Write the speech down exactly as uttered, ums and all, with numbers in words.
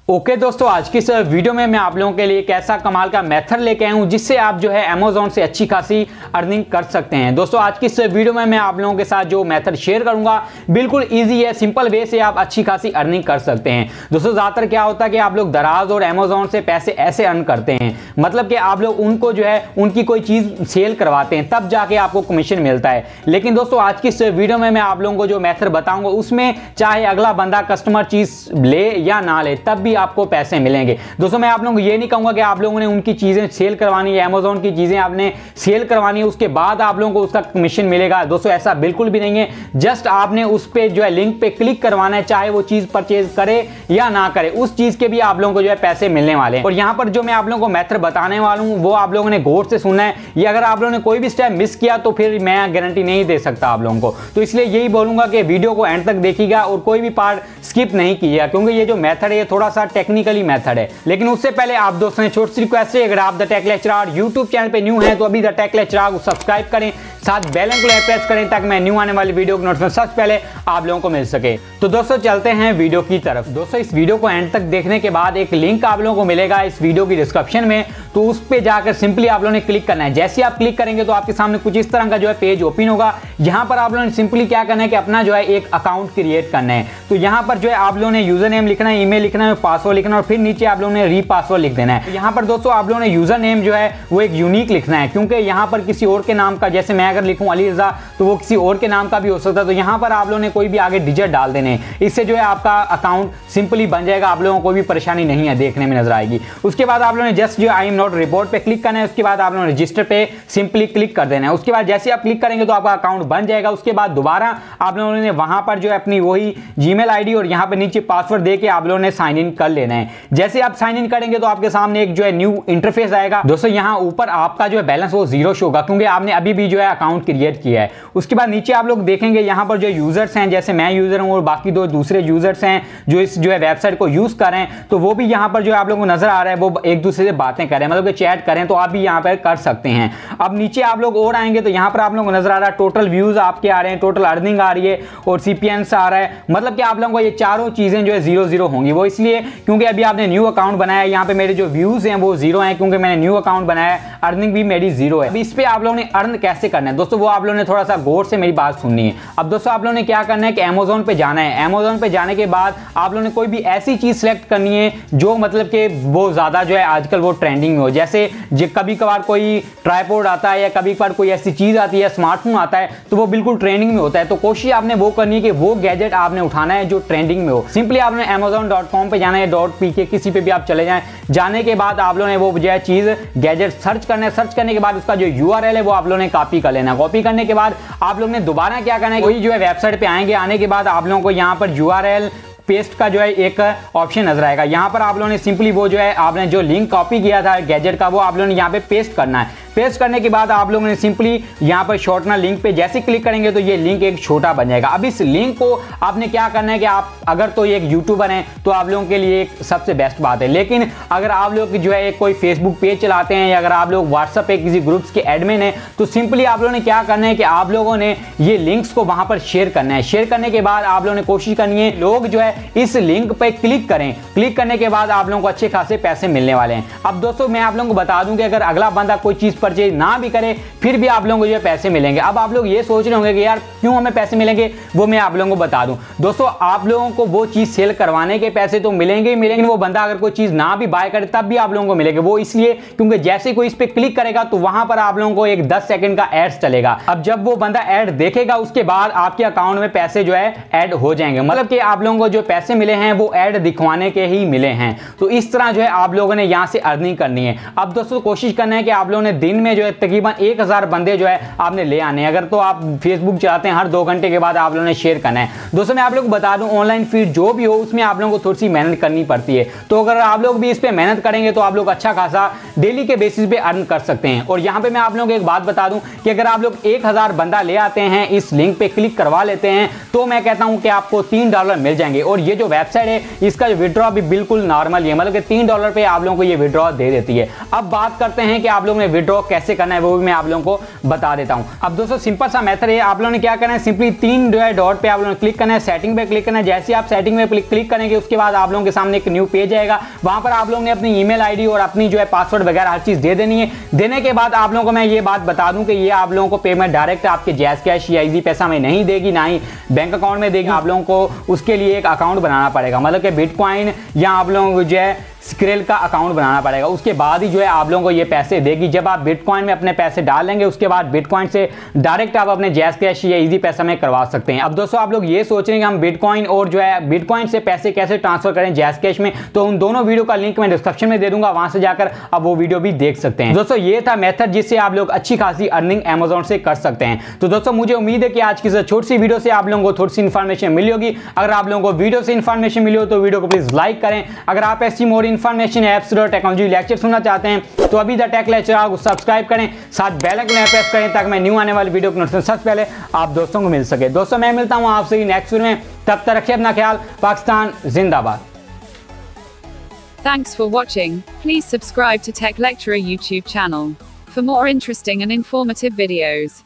Okay okay, दोस्तों आज की इस वीडियो में मैं आप लोगों के लिए एक ऐसा कमाल का मेथड लेके आया हूं जिससे आप जो है अमेज़न से अच्छी खासी अर्निंग कर सकते हैं। दोस्तों आज की इस वीडियो में मैं आप लोगों के साथ जो मेथड शेयर करूंगा बिल्कुल इजी है, सिंपल वे से आप अच्छी खासी अर्निंग कर सकते हैं। दोस्तों ज़्यादातर क्या होता है कि आप लोग दराज और अमेज़न से पैसे ऐसे अर्न करते हैं, मतलब कि आप लोग उनको जो है उनकी कोई चीज़ सेल करवाते हैं तब जाके आपको कमीशन मिलता है। लेकिन दोस्तों आज की इस वीडियो में मैं आप लोगों को जो मेथड बताऊंगा उसमें चाहे अगला बंदा कस्टमर चीज़ ले या ना ले तब भी आपको पैसे मिलेंगे। दोस्तों मैं आप लोगों को ये नहीं कहूंगा कि आप लोगों ने उनकी चीजें सेल करवानी है, अमेज़न की चीजें आपने सेल करवानी है उसके बाद आप लोगों को उसका कमीशन मिलेगा। दोस्तों ऐसा बिल्कुल भी नहीं है, जस्ट आपने उस पे जो है लिंक पे क्लिक करवाना है, चाहे वो चीज परचेज करे या ना करे उस चीज के भी आप लोगों को जो है पैसे मिलने वाले हैं। और यहां पर जो मैं आप लोगों को मेथड बताने वाला हूं वो आप लोगों ने गौर से सुनना है, ये अगर आप लोगों ने कोई भी स्टेप मिस किया तो फिर मैं गारंटी नहीं दे सकता आप लोगों को। तो इसलिए यही बोलूंगा कि वीडियो को एंड तक देखिएगा और कोई भी पार्ट स्किप नहीं कीजिएगा, क्योंकि ये जो मेथड है ये थोड़ा सा टेक्निकली मेथड है। लेकिन उससे पहले आप दोस्तों ने छोटी सी रिक्वेस्ट है, अगर आप the tech lecturer YouTube channel पे न्यू हैं तो अभी द टेक लेक्चरर को सब्सक्राइब करें, साथ बेल आइकन को प्रेस करें ताकि मैं न्यू आने वाली वीडियो की नोटिफिकेशन सबसे पहले आप लोगों को मिल सके। तो दोस्तों चलते हैं वीडियो की तरफ। दोस्तों इस वीडियो को एंड तक देखने के बाद एक लिंक आप लोगों को मिलेगा इस वीडियो की डिस्क्रिप्शन में, तो उस पे जाकर सिंपली आप लोगों ने क्लिक करना है। जैसे आप क्लिक करेंगे तो आपके सामने कुछ इस तरह का जो है पेज ओपन होगा। यहाँ पर आप लोगों ने सिंपली क्या करना है कि अपना जो है एक अकाउंट क्रिएट करना है। तो यहाँ पर जो है आप लोगों ने यूजर नेम लिखना है, ईमेल लिखना है, पासवर्ड लिखना है और फिर नीचे आप लोगों ने री पासवर्ड लिख देना है। यहाँ पर दोस्तों आप लोगों ने यूजर नेम जो है वो एक यूनिक लिखना है, क्योंकि यहाँ पर किसी और के नाम का, जैसे मैं अगर लिखूं अली रजा तो वो किसी और के नाम का भी हो सकता है। तो यहाँ पर आप लोगों ने कोई भी आगे डिजिट डाल देने हैं, इससे जो है आपका अकाउंट सिंपली बन जाएगा, आप लोगों को कोई भी परेशानी नहीं है, देखने में नजर आएगी। उसके बाद आप लोगों ने जस्ट जो आई एम नॉट रिपोर्ट पे क्लिक करना है, उसके बाद आप लोगों ने रजिस्टर पे सिंपली क्लिक कर देना है। उसके बाद जैसे आप क्लिक करेंगे तो आपका अकाउंट बन जाएगा। उसके बाद दोबारा आप लोगों ने वहां पर जो है अपनी वही जीमेल आईडी और यहाँ पे नीचे पासवर्ड दे के आप लोगों ने साइन इन कर लेना है। जैसे आप साइन इन करेंगे तो आपके सामने एक जो है न्यू इंटरफेस आएगा। दोस्तों यहाँ ऊपर आपका जो है बैलेंस वो जीरो शो होगा, क्योंकि आपने अभी भी जो है अकाउंट क्रिएट किया है। उसके बाद नीचे आप लोग देखेंगे यहाँ पर जो यूजर्स हैं, जैसे मैं यूजर हूँ और बाकी दो दूसरे यूजर्स हैं जो इस जो है वेबसाइट को यूज कर रहे हैं, तो वो भी यहाँ पर जो है आप लोगों को नजर आ रहा है, वो एक दूसरे से बातें करें, मतलब कि चैट करें, तो आप भी यहाँ पर कर सकते हैं। अब नीचे आप लोग और आएंगे तो यहाँ पर आप लोगों को नजर आ रहा है टोटल व्यूज आपके आ रहे हैं, टोटल अर्निंग आ रही है और सीपीएन्स आ रहा है, मतलब कि आप लोगों को ये चारों चीजें जो है जीरो जीरो होंगी। वो इसलिए क्योंकि अभी आपने न्यू अकाउंट बनाया है, यहाँ पे मेरे जो व्यूज हैं वो जीरो हैं क्योंकि मैंने न्यू अकाउंट बनाया है, अर्निंग भी मेरी जीरो है। अब इस पे आप लोगों ने अर्न कैसे करना है दोस्तों, वो आप लोगों ने थोड़ा सा गौर से मेरी बात सुननी है। अब दोस्तों आप लोगों ने क्या करना है कि अमेज़न पे जाना है। अमेज़न पे जाने के बाद आप लोगों ने कोई भी ऐसी चीज सेलेक्ट करनी है जो मतलब कि वो ज्यादा जो है आजकल वो ट्रेंडिंग में हो। जैसे कभी कभार कोई ट्राइपॉड आता है या कभी कभार कोई ऐसी चीज आती है, स्मार्टफोन आता है, तो वो बिल्कुल ट्रेंडिंग में होता है। तो कोशिश आपने वो करनी है कि वो गैजेट आपने उठाना है जो ट्रेंडिंग में हो। सिंपली आपने अमेज़न डॉट कॉम पे जाना है, डॉट पी के किसी पे भी आप चले जाएं, जाने के बाद आप लोगों ने वो जो है चीज गैजेट सर्च करना है। सर्च करने के बाद उसका जो यूआरएल है वो आप लोगों ने कॉपी कर लेना। कॉपी करने के बाद आप लोगों ने दोबारा क्या करना है, वही जो है वेबसाइट पे आएंगे, आने के बाद आप लोगों को यहाँ पर यूआरएल पेस्ट का जो है एक ऑप्शन नजर आएगा। यहाँ पर आप लोगों ने सिंपली वो जो है आपने जो लिंक कॉपी किया था गैजेट का वो आप लोगों ने यहाँ पे पेस्ट करना है। पेस्ट करने के बाद आप लोगों ने सिंपली यहाँ पर शॉर्टनर लिंक पे जैसे क्लिक करेंगे तो ये लिंक एक छोटा बन जाएगा। अब इस लिंक को आपने क्या करना है कि आप अगर तो एक यूट्यूबर हैं तो आप लोगों के लिए एक सबसे बेस्ट बात है, लेकिन अगर आप लोग जो है एक कोई फेसबुक पेज चलाते हैं या अगर आप लोग व्हाट्सएप पे किसी ग्रुप्स के एडमिन हैं तो सिंपली आप लोगों ने क्या करना है कि आप लोगों ने ये लिंक्स को वहां पर शेयर करना है। शेयर करने के बाद आप लोगों ने कोशिश करनी है लोग जो है इस लिंक पे क्लिक करें। क्लिक करने के बाद आप लोगों को अच्छे खासे पैसे मिलने वाले हैं। अब दोस्तों मैं आप लोगों को बता दूं कि अगर अगला बंदा कोई चीज परचेज ना भी करे फिर भी आप लोगों को जो पैसे मिलेंगे। अब आप लोग ये सोच रहे होंगे कि यार क्यों हमें पैसे मिलेंगे, वो मैं आप लोगों को बता दूं। दोस्तों आप लोगों को वो चीज सेल करवाने के पैसे तो मिलेंगे ही मिलेंगे, वो बंदा अगर कोई चीज ना भी बाय करे तब भी आप लोगों को मिलेंगे। वो इसलिए क्योंकि जैसे कोई इस पे क्लिक करेगा तो वहां पर आप लोगों को एक दस सेकंड का एड्स चलेगा। अब जब वो बंदा एड देखेगा उसके बाद आपके अकाउंट में पैसे जो है ऐड हो जाएंगे, मतलब कि आप लोगों को जो पैसे मिले हैं वो ऐड दिखवाने के ही मिले हैं। तो इस तरह जो है आप लोगों ने यहां से अर्निंग करनी है। अब दोस्तों कोशिश करना है कि आप लोगों ने दिन में जो है तकरीबन एक हजार बंदे जो है आपने ले आने। अगर तो आप फेसबुक चलाते हैं हर दो घंटे के बाद आप लोगों ने शेयर करना है। दोस्तों मैं आप लोगों को बता दूं ऑनलाइन फीड जो भी हो उसमें आप लोगों को थोड़ी सी मेहनत करनी पड़ती है। तो अगर आप लोग भी इस पे मेहनत करेंगे तो आप लोग अच्छा खासा डेली के बेसिस पे अर्न कर सकते हैं। और यहाँ पे मैं आप लोगों को एक बात बता दूं कि अगर आप लोग एक हजार बंदा ले आते हैं, इस लिंक पे क्लिक करवा लेते हैं, तो मैं कहता हूं कि आपको तीन डॉलर मिल जाएंगे। और ये जो वेबसाइट है इसका विड्रॉ भी बिल्कुल नॉर्मल है, मतलब कि तीन डॉलर पे आप लोगों को ये विड्रॉ दे देती है। अब बात करते हैं कि आप लोगों ने विड्रॉ कैसे करना है वो भी मैं आप लोगों को बता देता हूं। अब दोस्तों सिंपल सा मेथड है, आप लोगों ने क्या करना है, सिंपली तीन जो है डॉट पे आप लोगों ने क्लिक करना है, सेटिंग पे क्लिक करना है। जैसे आप सेटिंग पे क्लिक करेंगे उसके बाद आप लोगों के सामने एक न्यू पेज आएगा, वहां पर आप लोगों ने अपनी ईमेल आईडी और अपनी जो है पासवर्ड वगैरह हर चीज दे देनी है। देने के बाद आप लोगों को मैं ये बात बता दूं कि ये आप लोगों को पेमेंट डायरेक्ट आपके जैज़ कैश या इजी पैसा में नहीं देगी, ना ही बैंक अकाउंट में देगी। आप लोगों को उसके लिए एक अकाउंट बनाना पड़ेगा, मतलब कि बिटकॉइन या आप लोगों को जो है स्क्रेल का अकाउंट बनाना पड़ेगा, उसके बाद ही जो है आप लोगों को ये पैसे देगी। जब आप बिटकॉइन में अपने पैसे डाल लेंगे उसके बाद बिटकॉइन से डायरेक्ट आप अपने जैज़ कैश या इजी पैसा में करवा सकते हैं। अब दोस्तों आप लोग ये सोच रहे हैं कि हम बिटकॉइन और जो है बिटकॉइन से पैसे कैसे ट्रांसफर करें जैज़ कैश में, तो उन दोनों वीडियो का लिंक मैं डिस्क्रिप्शन में दे दूंगा, वहां से जाकर आप वो वीडियो भी देख सकते हैं। दोस्तों ये था मेथड जिससे आप लोग अच्छी खासी अर्निंग अमेज़न से कर सकते हैं। तो दोस्तों मुझे उम्मीद है कि आज की छोटी सी वीडियो से आप लोगों को थोड़ी सी इन्फॉर्मेशन मिली होगी। अगर आप लोगों को वीडियो से इन्फॉर्मेशन मिली हो तो वीडियो को प्लीज लाइक करें। अगर आप ऐसी more information apps technology lecture सुनना चाहते हैं तो अभी द टेक लेक्चर को सब्सक्राइब करें, साथ बेल आइकन प्रेस करें ताकि मैं न्यू आने वाली वीडियो की नोटिफिकेशन सबसे पहले आप दोस्तों को मिल सके। दोस्तों मैं मिलता हूं आपसे नेक्स्ट वीडियो में, तब तक रखिए अपना ख्याल। पाकिस्तान जिंदाबाद। Thanks for watching. Please subscribe to Tech Lecturer YouTube channel for more interesting and informative videos.